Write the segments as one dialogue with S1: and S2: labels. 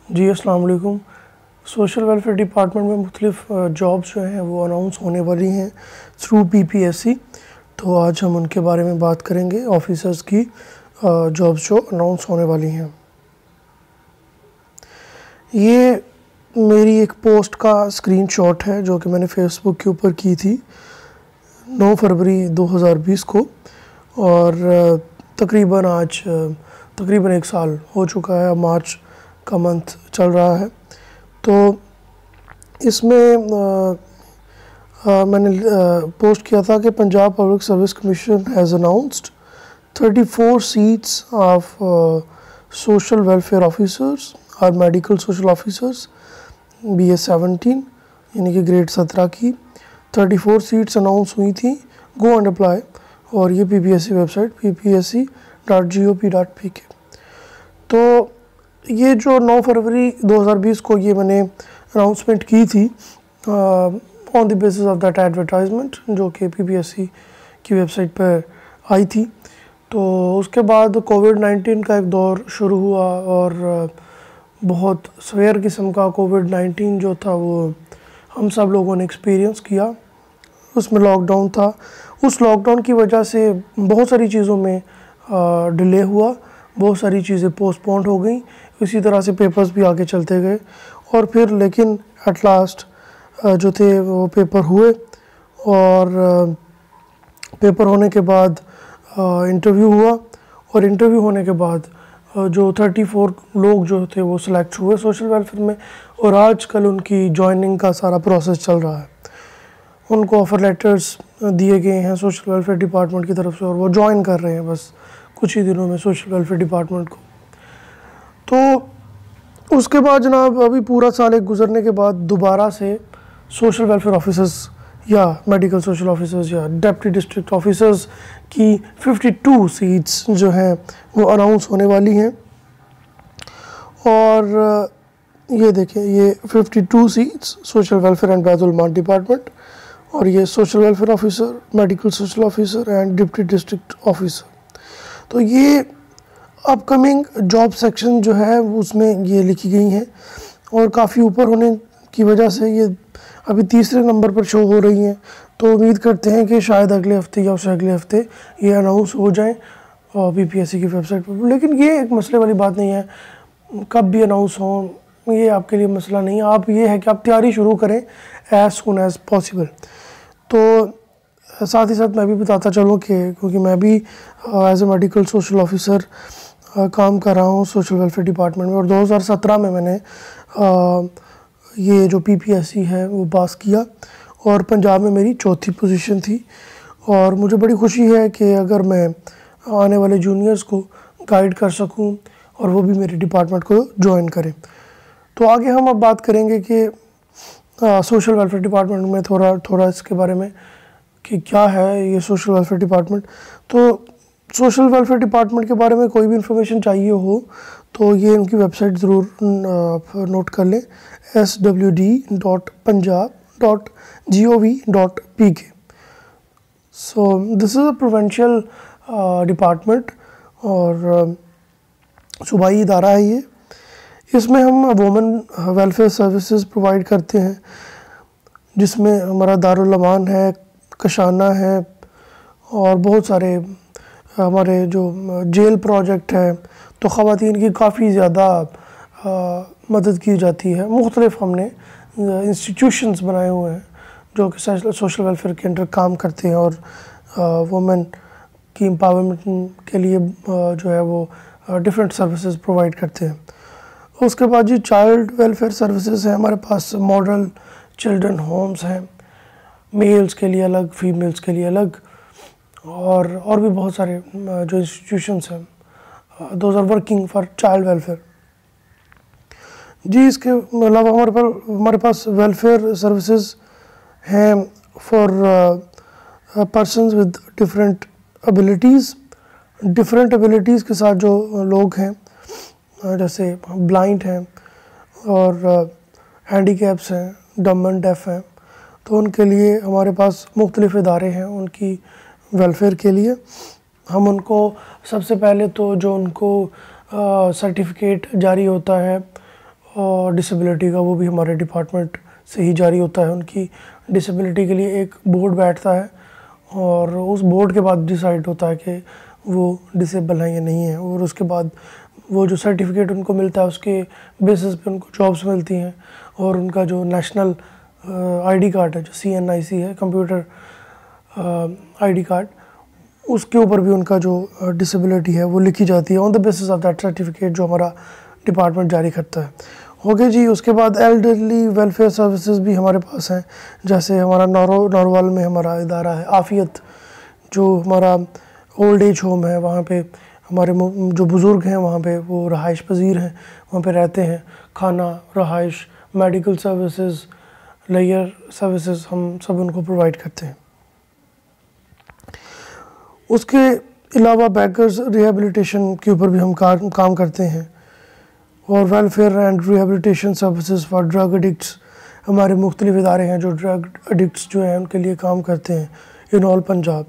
S1: जी अस्सलाम वालेकुम। Social welfare department में मुख्तलिफ जॉब्स जो हैं वो अनाउंस होने वाली हैं थ्रू पीपीएससी। तो आज हम उनके बारे में बात करेंगे, ऑफिसर्स की जॉब्स जो अनाउंस होने वाली हैं। ये मेरी एक पोस्ट का स्क्रीनशॉट है जो कि मैंने फेसबुक के ऊपर की थी 9 फरवरी 2020 को, और तकरीबन आज तकरीबन 1 साल हो चुका है। मार्च का मंथ चल रहा है। तो इसमें मैंने पोस्ट किया था कि Punjab public service commission has announced 34 seats of social welfare officers और मेडिकल सोशल ऑफिसर्स BS 17 यानी कि ग्रेड 17 की 34 सीट्स अनाउंस हुई थी। Go and apply. और ये पीपीएससी वेबसाइट ppsc.gop.pk। तो ये जो 9 फरवरी 2020 को ये मैंने अनाउंसमेंट की थी on the basis of that advertisement जो कि पीपीएससी की वेबसाइट पर आई थी। तो उसके बाद कोविड-19 का एक दौर शुरू हुआ और बहुत सवेयर किस्म का कोविड-19 जो था वो हम सब लोगों ने एक्सपीरियंस किया। उसमें लॉकडाउन था। उस लॉकडाउन की वजह से बहुत सारी चीज़ों में डिले हुआ, बहुत सारी चीज़ें पोस्टपोन्ड हो गई। इसी तरह से पेपर्स भी आगे चलते गए और फिर लेकिन एट लास्ट जो थे वो पेपर हुए, और पेपर होने के बाद इंटरव्यू हुआ, और इंटरव्यू होने के बाद जो 34 लोग जो थे वो सिलेक्ट हुए सोशल वेलफेयर में, और आजकल उनकी जॉइनिंग का सारा प्रोसेस चल रहा है। उनको ऑफ़र लेटर्स दिए गए हैं सोशल वेलफेयर डिपार्टमेंट की तरफ से और वो ज्वाइन कर रहे हैं बस कुछ ही दिनों में सोशल वेलफेयर डिपार्टमेंट को। तो उसके बाद जनाब अभी पूरा साल एक गुजरने के बाद दोबारा से सोशल वेलफेयर ऑफिसर्स या मेडिकल सोशल ऑफिसर्स या डिप्टी डिस्ट्रिक्ट ऑफिसर्स की 52 सीट्स जो हैं वो अनाउंस होने वाली हैं। और ये देखें, ये 52 seats social welfare and Baitul Maal department, और ये social welfare officer, medical social officer and deputy district officer. तो ये अपकमिंग जॉब सेक्शन जो है उसमें ये लिखी गई हैं, और काफ़ी ऊपर होने की वजह से ये अभी तीसरे नंबर पर शो हो रही हैं। तो उम्मीद करते हैं कि शायद अगले हफ्ते या उससे अगले हफ्ते ये अनाउंस हो जाएं पीपीएससी की वेबसाइट पर। लेकिन ये एक मसले वाली बात नहीं है, कब भी अनाउंस हो ये आपके लिए मसला नहीं है। आप ये है कि आप तैयारी शुरू करें एज़ सुन एज़ पॉसिबल। तो साथ ही साथ मैं भी बताता चलूँ कि क्योंकि मैं भी as a medical social officer काम कर रहा हूँ सोशल वेलफेयर डिपार्टमेंट में, और 2017 में मैंने ये जो पीपीएससी है वो पास किया, और पंजाब में मेरी चौथी पोजीशन थी। और मुझे बड़ी खुशी है कि अगर मैं आने वाले जूनियर्स को गाइड कर सकूं और वो भी मेरे डिपार्टमेंट को ज्वाइन करें। तो आगे हम अब बात करेंगे कि सोशल वेलफेयर डिपार्टमेंट में थोड़ा इसके बारे में कि क्या है ये सोशल वेलफेयर डिपार्टमेंट। तो सोशल वेलफेयर डिपार्टमेंट के बारे में कोई भी इंफॉर्मेशन चाहिए हो तो ये उनकी वेबसाइट ज़रूर नोट कर लें, swd.punjab.gov.pk। So this is a provincial department और सूबाई इदारा है ये। इसमें हम वुमेन वेलफेयर सर्विसेज प्रोवाइड करते हैं, जिसमें हमारा दारुल अमान है, कशाना है, और बहुत सारे हमारे जो जेल प्रोजेक्ट है। तो ख़वातीन की काफ़ी ज़्यादा मदद की जाती है। मुख्तलिफ हमने इंस्टीट्यूशंस बनाए हुए हैं जो कि सोशल वेलफेयर के अंडर काम करते हैं और वुमेन की एम्पावरमेंट के लिए जो है वो डिफरेंट सर्विसेज प्रोवाइड करते हैं। उसके बाद जी चाइल्ड वेलफेयर सर्विसेज है हमारे पास। मॉडल चिल्ड्रन होम्स हैं, मेल्स के लिए अलग, फीमेल्स के लिए अलग, और भी बहुत सारे जो इंस्टीट्यूशंस हैं, those are working for child welfare. जी इसके अलावा हमारे पास वेलफेयर सर्विसेज हैं for persons with different abilities के साथ जो लोग हैं, जैसे ब्लाइंड हैं और हैंडीकैप्स हैं, डम एंड डेफ हैं। तो उनके लिए हमारे पास मुख्तलिफ इदारे हैं उनकी वेलफेयर के लिए। हम उनको सबसे पहले तो जो उनको सर्टिफिकेट जारी होता है और डिसेबिलिटी का, वो भी हमारे डिपार्टमेंट से ही जारी होता है। उनकी डिसेबिलिटी के लिए एक बोर्ड बैठता है और उस बोर्ड के बाद डिसाइड होता है कि वो डिसेबल हैं या नहीं है, और उसके बाद वो जो सर्टिफिकेट उनको मिलता है उसके बेसिस पे उनको जॉब्स मिलती हैं, और उनका जो नेशनल आईडी कार्ड है, जो CNIC है, कंप्यूटर आईडी कार्ड, उसके ऊपर भी उनका जो डिसेबिलिटी है वो लिखी जाती है on the basis of that certificate जो हमारा डिपार्टमेंट जारी करता है। ओके जी। उसके बाद एल्डरली वेलफेयर सर्विसेज भी हमारे पास हैं, जैसे हमारा नौरवाल में हमारा इदारा है आफ़ियत, जो हमारा ओल्ड एज होम है। वहाँ पे हमारे जो बुज़ुर्ग हैं वहाँ पे वो रहाइश पजीर हैं, वहाँ पे रहते हैं। खाना, रहाइश, मेडिकल सर्विसेज, लेयर सर्विसेज हम सब उनको प्रोवाइड करते हैं। उसके अलावा बैकर्स रिहेबिलिटेशन के ऊपर भी हम काम करते हैं, और welfare and rehabilitation services for drug addicts, हमारे मुख्तलिफ इदारे हैं जो ड्रग एडिक्ट्स जो हैं उनके लिए काम करते हैं इन ऑल पंजाब।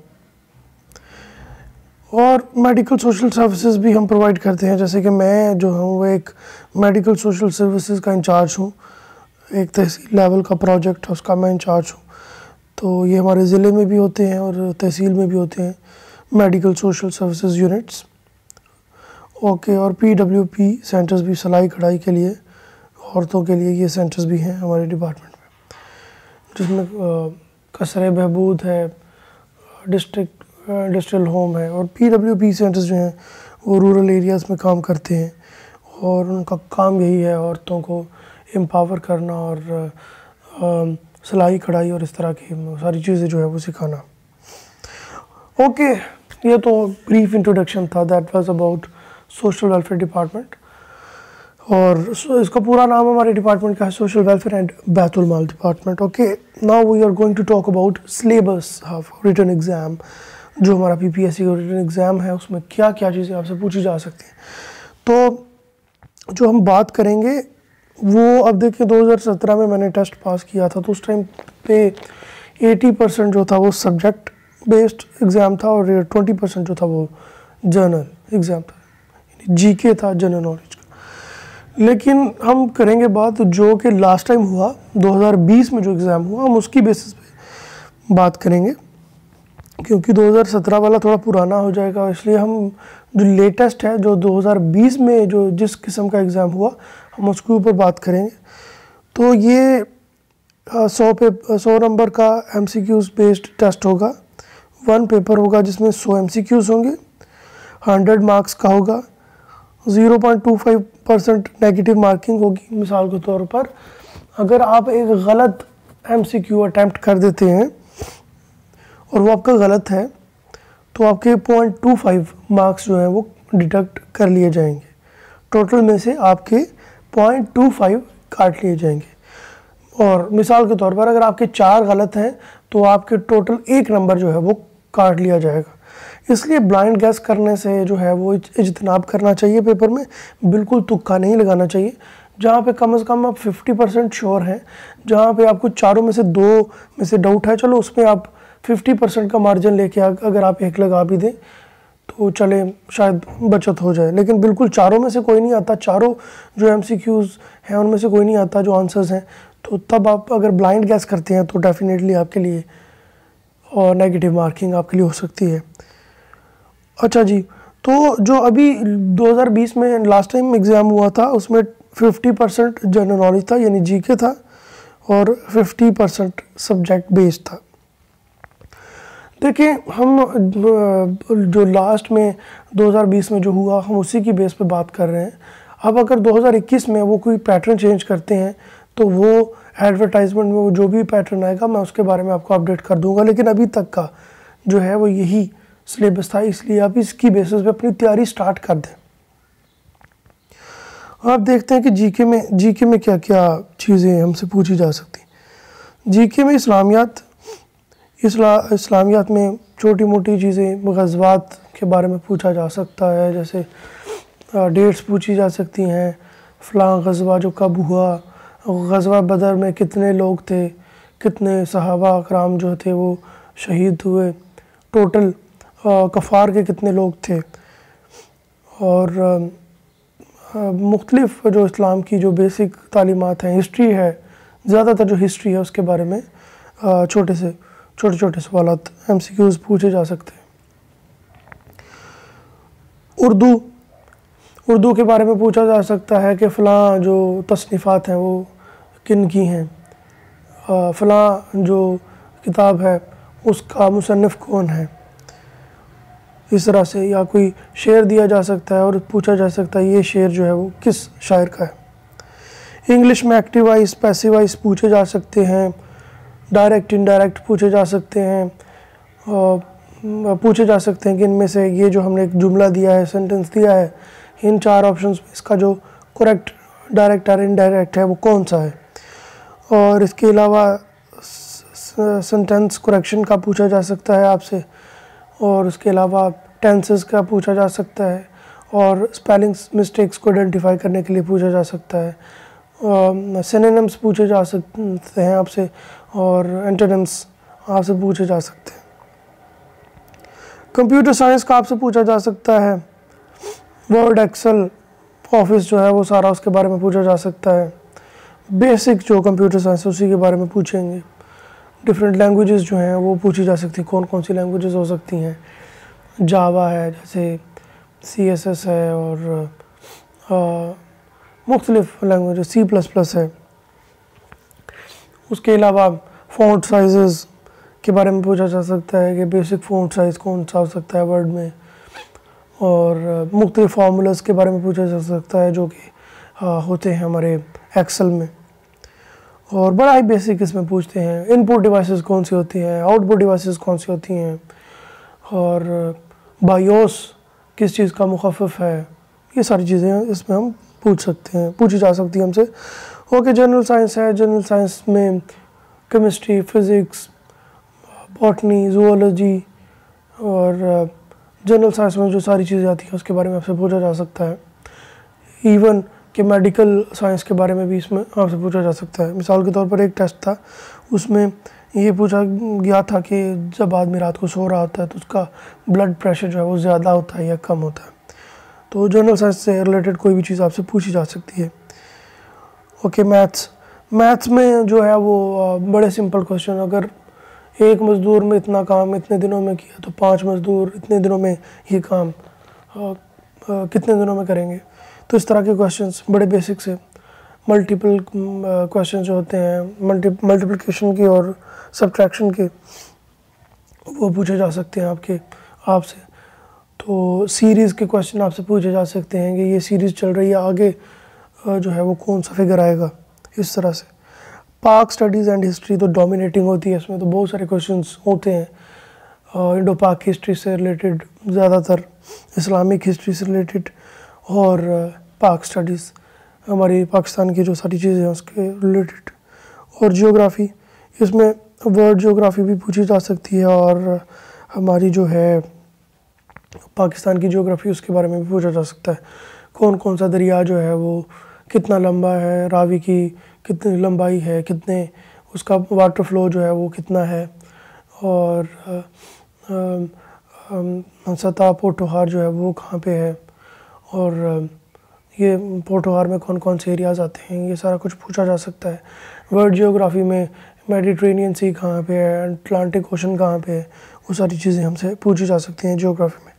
S1: और मेडिकल सोशल सर्विसेज भी हम प्रोवाइड करते हैं, जैसे कि मैं जो हूँ वो एक मेडिकल सोशल सर्विसेज का इंचार्ज हूँ, एक तहसील लेवल का प्रोजेक्ट है उसका मैं इंचार्ज हूँ। तो ये हमारे ज़िले में भी होते हैं और तहसील में भी होते हैं medical social services units. Okay. और PWP सेंटर्स भी, सिलाई कढ़ाई के लिए, औरतों के लिए ये सेंटर्स भी हैं हमारे डिपार्टमेंट में, जिसमें कसरे बहबूद है, डिस्ट्रिक्ट इंडस्ट्रियल होम है, और PWP सेंटर्स जो हैं वो रूरल एरियाज़ में काम करते हैं, और उनका काम यही है औरतों को एम्पावर करना और सिलाई कढ़ाई और इस तरह की सारी चीज़ें जो है वो सिखाना। ओके। ये तो ब्रीफ इंट्रोडक्शन था, that was about social welfare department, और इसका पूरा नाम हमारे डिपार्टमेंट का है social welfare and Baitul Maal department. Okay. Now we are going to talk about syllabus of written exam. जो हमारा PPSC का रिटन एग्ज़ाम है उसमें क्या क्या चीज़ें आपसे पूछी जा सकती हैं। तो जो हम बात करेंगे वो, अब देखिए 2017 में मैंने टेस्ट पास किया था, तो उस टाइम पे 80% जो था वो सब्जेक्ट बेस्ड एग्ज़ाम था, और 20% जो था वो जर्नल एग्ज़ाम था, GK था, जनरल नॉलेज का। लेकिन हम करेंगे बात जो कि लास्ट टाइम हुआ 2020 में जो एग्ज़ाम हुआ, हम उसकी बेसिस पे बात करेंगे, क्योंकि 2017 वाला थोड़ा पुराना हो जाएगा, इसलिए हम जो लेटेस्ट है जो 2020 में जो जिस किस्म का एग्ज़ाम हुआ हम उसके ऊपर बात करेंगे। तो ये 100 नंबर का MCQs बेस्ड टेस्ट होगा। 1 पेपर होगा जिसमें 100 MCQs होंगे, 100 मार्क्स का होगा, 0.25% नेगेटिव मार्किंग होगी। मिसाल के तौर पर अगर आप एक गलत MCQ अटैम्प्ट कर देते हैं और वो आपका गलत है, तो आपके 0.25 मार्क्स जो हैं वो डिडक्ट कर लिए जाएंगे। टोटल में से आपके 0.25 काट लिए जाएंगे। और मिसाल के तौर पर अगर आपके 4 गलत हैं तो आपके टोटल 1 नंबर जो है वो काट लिया जाएगा। इसलिए ब्लाइंड गैस करने से जो है वो इज्तनाब करना चाहिए पेपर में, बिल्कुल तुक्का नहीं लगाना चाहिए। जहाँ पे कम से कम आप 50% श्योर हैं, जहाँ पे आपको चारों में से 2 में से डाउट है, चलो उसमें आप 50% का मार्जिन लेके अगर आप 1 लगा भी दें तो चले, शायद बचत हो जाए। लेकिन बिल्कुल चारों में से कोई नहीं आता, चारों जो MCQs हैं उनमें से कोई नहीं आता जो आंसर्स हैं, तो तब आप अगर ब्लाइंड गैस करते हैं तो डेफिनेटली आपके लिए और नेगेटिव मार्किंग आपके लिए हो सकती है। अच्छा जी। तो जो अभी 2020 में लास्ट टाइम एग्ज़ाम हुआ था उसमें 50% जनरल नॉलेज था, यानी GK था, और 50% सब्जेक्ट बेस्ड था। देखिए हम जो लास्ट में 2020 में जो हुआ हम उसी की बेस पे बात कर रहे हैं। अब अगर 2021 में वो कोई पैटर्न चेंज करते हैं तो वो एडवर्टाइजमेंट में वो जो भी पैटर्न आएगा मैं उसके बारे में आपको अपडेट कर दूंगा, लेकिन अभी तक का जो है वो यही सिलेबस था, इसलिए आप इसकी बेसिस पे अपनी तैयारी स्टार्ट कर दें। आप देखते हैं कि जीके में क्या क्या चीज़ें हमसे पूछी जा सकती हैं। जीके में इस्लामियात में छोटी मोटी चीज़ें, ग़ज़वात के बारे में पूछा जा सकता है, जैसे डेट्स पूछी जा सकती हैं, फ़लाँ ग़ज़वा जो कब हुआ, ग़ज़वा बदर में कितने लोग थे, कितने सहाबा अकराम जो थे वो शहीद हुए, टोटल कफ़ार के कितने लोग थे, और मुख्तलिफ जो इस्लाम की जो बेसिक तालीमात हैं, हिस्ट्री है, ज़्यादातर जो हिस्ट्री है उसके बारे में छोटे छोटे सवालात MCQs पूछे जा सकते हैं। उर्दू के बारे में पूछा जा सकता है कि फ़लाँ जो तसनीफ़ात हैं वो किन की हैं, फ़लाँ जो किताब है उसका मुसन्निफ़ कौन है, इस तरह से। या कोई शेर दिया जा सकता है और पूछा जा सकता है ये शेर जो है वो किस शायर का है। इंग्लिश में एक्टिव वॉइस, पैसिव वॉइस पूछे जा सकते हैं, डायरेक्ट इनडायरेक्ट पूछे जा सकते हैं, पूछे जा सकते हैं कि इनमें से ये जो हमने एक जुमला दिया है, सेंटेंस दिया है, इन 4 ऑप्शंस में इसका जो करेक्ट डायरेक्ट और इनडायरेक्ट है वो कौन सा है। और इसके अलावा सेंटेंस करेक्शन का पूछा जा सकता है आपसे, और उसके अलावा टेंसेस का पूछा जा सकता है, और स्पेलिंग मिस्टेक्स को आइडेंटिफाई करने के लिए पूछा जा सकता है। सिनोनिम्स पूछे जा सकते हैं आपसे, और एंटोनिम्स आपसे पूछे जा सकते हैं। कंप्यूटर साइंस का आपसे पूछा जा सकता है, वर्ड, एक्सेल, ऑफिस जो है वो सारा उसके बारे में पूछा जा सकता है। बेसिक जो कंप्यूटर साइंस है उसी के बारे में पूछेंगे। डिफरेंट लैंग्वेजेस जो हैं वो पूछी जा सकती हैं, कौन कौन सी लैंग्वेजेस हो सकती हैं। जावा है, जैसे CSS है, और मुख्तलिफ लैंग्वेज, C++ है। उसके अलावा फ़ॉन्ट साइज़ के बारे में पूछा जा सकता है कि बेसिक फ़ॉन्ट साइज़ कौन सा हो सकता है वर्ड में, और मुख्तलिफ फार्मूलाज के बारे में पूछा जा सकता है जो कि होते हैं हमारे एक्सेल में। और बड़ा ही बेसिक इसमें पूछते हैं, इनपुट डिवाइसेस कौन सी होती हैं, आउटपुट डिवाइसेस कौन सी होती हैं, और बायोस किस चीज़ का मुखफ़फ़ है। ये सारी चीज़ें इसमें हम पूछ सकते हैं, पूछी जा सकती है हमसे। ओके, जनरल साइंस है, जनरल साइंस में केमिस्ट्री, फिज़िक्स, बॉटनी, ज़ूलॉजी, और जनरल साइंस में जो सारी चीज़ें आती हैं उसके बारे में आपसे पूछा जा सकता है। इवन कि मेडिकल साइंस के बारे में भी इसमें आपसे पूछा जा सकता है। मिसाल के तौर पर एक टेस्ट था, उसमें ये पूछा गया था कि जब आदमी रात को सो रहा होता है तो उसका ब्लड प्रेशर जो है वो ज़्यादा होता है या कम होता है। तो जनरल साइंस से रिलेटेड कोई भी चीज़ आपसे पूछी जा सकती है। ओके, मैथ्स में जो है वो बड़े सिंपल क्वेश्चन, अगर एक मज़दूर में इतना काम इतने दिनों में किया तो 5 मज़दूर इतने दिनों में ये काम कितने दिनों में करेंगे। तो इस तरह के क्वेश्चंस बड़े बेसिक से, मल्टीपल क्वेश्चन जो होते हैं मल्टीप्लिकेशन के और सब्ट्रैक्शन के, वो पूछे जा सकते हैं आपसे। तो सीरीज़ के क्वेश्चन आपसे पूछे जा सकते हैं कि ये सीरीज़ चल रही है, आगे जो है वो कौन सा फिगर आएगा, इस तरह से। पाक स्टडीज़ एंड हिस्ट्री तो डोमिनेटिंग होती है, इसमें तो बहुत सारे क्वेश्चंस होते हैं। इंडो पाक हिस्ट्री से रिलेटेड ज़्यादातर, इस्लामिक हिस्ट्री से रिलेटेड, और पाक स्टडीज़ हमारी पाकिस्तान की जो सारी चीज़ें हैं उसके रिलेटेड। और जियोग्राफ़ी, इसमें वर्ल्ड जियोग्राफ़ी भी पूछी जा सकती है, और हमारी जो है पाकिस्तान की जियोग्राफ़ी उसके बारे में भी पूछा जा सकता है। कौन कौन सा दरिया जो है वो कितना लंबा है, रावी की कितनी लंबाई है, कितने उसका वाटर फ्लो जो है वो कितना है, और सतह पोटोहार जो है वो कहाँ पे है, और ये पोटोहार में कौन कौन से एरियाज़ आते हैं, ये सारा कुछ पूछा जा सकता है। वर्ल्ड जियोग्राफ़ी में मेडिटेरेनियन सी कहाँ पे है, अटलांटिक ओशन कहाँ पे है, वो सारी चीज़ें हमसे पूछी जा सकती हैं जियोग्राफ़ी में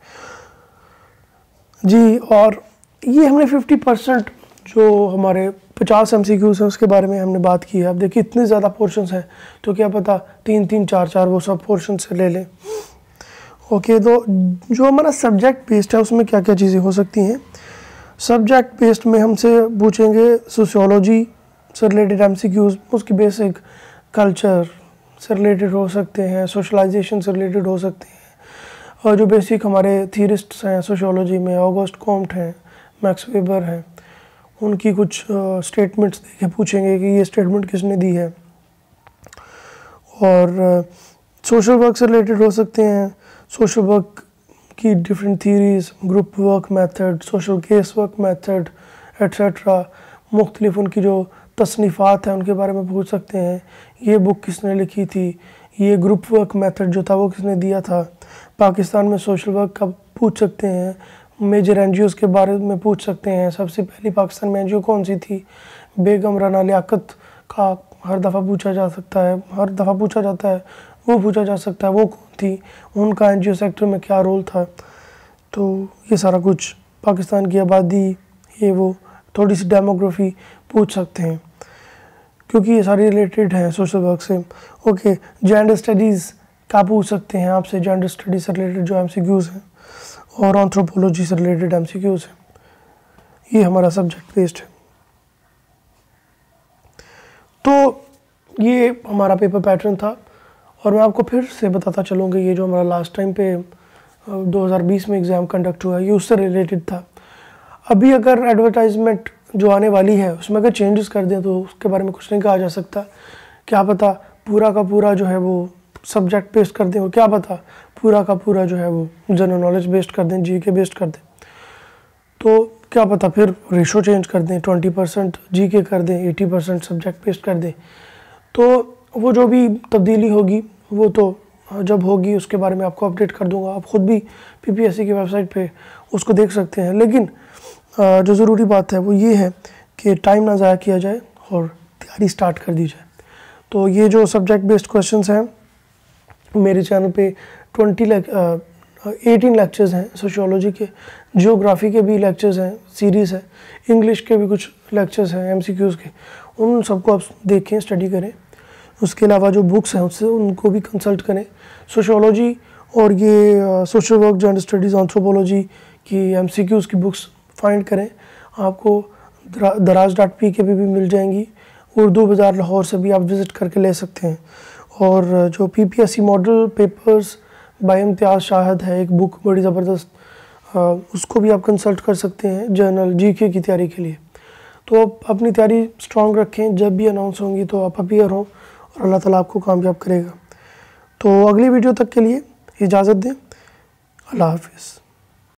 S1: जी। और ये हमने 50% जो हमारे 50 MCQs हैं उसके बारे में हमने बात की है। अब देखिए इतने ज़्यादा पोर्शंस हैं तो क्या पता 3-3, 4-4 वो सब पोर्शन से ले लें। ओके, तो जो हमारा सब्जेक्ट बेस्ड है उसमें क्या क्या चीज़ें हो सकती हैं। सब्जेक्ट बेस्ड में हमसे पूछेंगे सोशियोलॉजी से रिलेटेड MCQs, उसकी बेसिक कल्चर से रिलेटेड हो सकते हैं, सोशलाइजेशन से रिलेटेड हो सकते हैं, और जो बेसिक हमारे थियरिस्ट्स हैं सोशियोलॉजी में, ऑगस्ट कॉम्ट हैं, मैक्स वेबर हैं, उनकी कुछ स्टेटमेंट्स देके पूछेंगे कि ये स्टेटमेंट किसने दी है। और सोशल वर्क से रिलेटेड हो सकते हैं, सोशल वर्क की different theories, group work method, social case work method etcetera, मुख्तलिफ उनकी जो तसनीफ़ात हैं उनके बारे में पूछ सकते हैं। ये बुक किसने लिखी थी, ये ग्रुप वर्क मेथड जो था वो किसने दिया था। पाकिस्तान में सोशल वर्क का पूछ सकते हैं, मेजर एनजीओज़ के बारे में पूछ सकते हैं। सबसे पहली पाकिस्तान में एनजीओ कौन सी थी? बेगम राना लियाकत का हर दफ़ा पूछा जा सकता है, हर दफ़ा पूछा जाता है, वो पूछा जा सकता है वो कौन थी, उनका एनजीओ सेक्टर में क्या रोल था। तो ये सारा कुछ, पाकिस्तान की आबादी, ये वो, थोड़ी सी डेमोग्राफी पूछ सकते हैं क्योंकि ये सारी रिलेटेड हैं सोशल वर्क से। ओके, जेंडर स्टडीज़ क्या पूछ सकते हैं आपसे? जेंडर स्टडीज़ से रिलेटेड जो एमसीक्यूज़ हैं और एंथ्रोपोलॉजी से रिलेटेड एमसीक्यूज़ हैं, ये हमारा सब्जेक्ट बेस्ड है। तो ये हमारा पेपर पैटर्न था और मैं आपको फिर से बताता चलूँगा, ये जो हमारा लास्ट टाइम पे 2020 में एग्ज़ाम कंडक्ट हुआ ये उससे रिलेटेड था। अभी अगर एडवर्टाइजमेंट जो आने वाली है उसमें अगर चेंजेस कर दें तो उसके बारे में कुछ नहीं कहा जा सकता। क्या पता पूरा का पूरा जो है वो सब्जेक्ट बेस्ड कर दें, और क्या पता पूरा का पूरा जो है वो जनरल नॉलेज बेस्ड कर दें, जीके बेस्ड कर दें। तो क्या पता फिर रेशो चेंज कर दें, 20% जीके कर दें, 80% सब्जेक्ट बेस्ड कर दें। तो वो जो भी तब्दीली होगी वो तो जब होगी उसके बारे में आपको अपडेट कर दूंगा। आप ख़ुद भी पीपीएससी की वेबसाइट पे उसको देख सकते हैं। लेकिन जो ज़रूरी बात है वो ये है कि टाइम ना ज़ाया किया जाए और तैयारी स्टार्ट कर दी जाए। तो ये जो सब्जेक्ट बेस्ड क्वेश्चंस हैं मेरे चैनल पे 18 लेक्चर्स हैं सोशियोलॉजी के, जियोग्राफी के भी लेक्चर्स हैं, सीरीज़ है, इंग्लिश के भी कुछ लेक्चर्स हैं एमसीक्यूज़ के, उन सबको आप देखें, स्टडी करें। उसके अलावा जो बुक्स हैं उससे उनको भी कंसल्ट करें। सोशियोलॉजी और ये social work, gender studies, anthropology की एमसीक्यूज़ की बुक्स फाइंड करें। आपको दराज.pk पे भी मिल जाएंगी। उर्दू बाज़ार लाहौर से भी आप विज़िट करके ले सकते हैं। और जो PPSC model papers by Imtiaz Shahid है एक बुक बड़ी ज़बरदस्त, उसको भी आप कंसल्ट कर सकते हैं जनरल जीके की तैयारी के लिए। तो आप अपनी तैयारी स्ट्रॉन्ग रखें, जब भी अनाउंस होंगी तो आप अपीयर हों और अल्लाह ताला आपको कामयाब करेगा। तो अगली वीडियो तक के लिए इजाज़त दें। अल्लाह हाफिज़।